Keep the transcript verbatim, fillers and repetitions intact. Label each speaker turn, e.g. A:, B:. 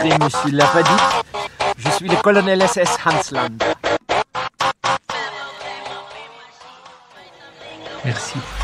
A: rencontré monsieur l'a pas dit. Je suis le colonel S S Hansland.
B: Merci.